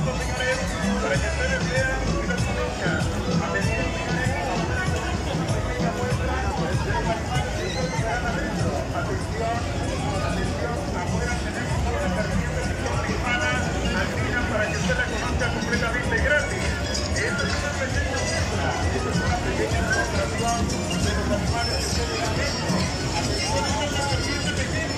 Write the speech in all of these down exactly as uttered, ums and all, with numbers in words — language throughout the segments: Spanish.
señores, para que ustedes vean y los conozcan. Atención, señores, pequeña muestra de los animales que están adentro. Atención, atención, afuera tenemos una serpiente de forma hispana, albina, para que usted la conozca completamente gratis. Esta es una pequeña muestra, esta es una pequeña demostración de los animales que tienen adentro. Atención, esta es una serpiente pequeña.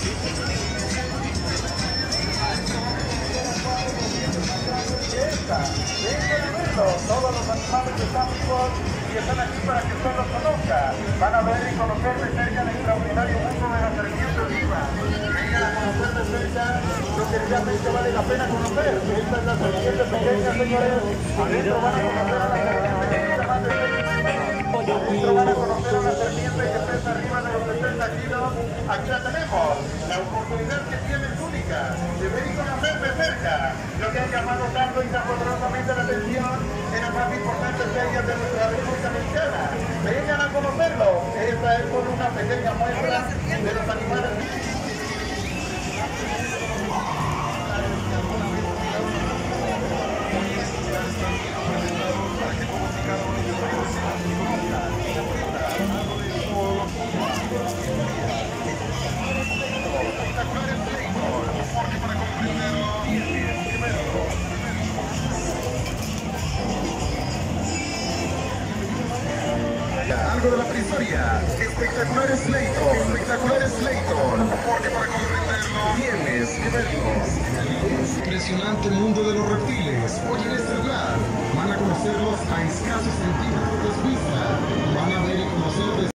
Esta, vengan a verlo, todos los animales que están vivos y están aquí para que usted los conozca. Van a ver y conocer de cerca el extraordinario mundo de la serpiente viva. Vengan a conocer de cerca lo que realmente vale la pena conocer. Esta es la serpiente pequeña, señores. Adentro van a conocer a la serpiente que mide más de seis metros. Adentro van a conocer a una serpiente que pesa arriba de los sesenta kilos. Aquí la tenemos. La oportunidad que tiene es única de ver y conocer de cerca lo que ha llamado tanto y tan poderosamente la atención en las más importantes ferias de nuestra República Mexicana. Vengan a conocerlo. Esta es solo una pequeña muestra de los animales. Algo de la prehistoria. Espectaculares Slayton. Espectaculares Slayton. Porque para comprenderlo tienes que verlos. Impresionante mundo de los reptiles. Hoy en este lugar van a conocerlos a escasos centímetros de vista. Van a ver y conocer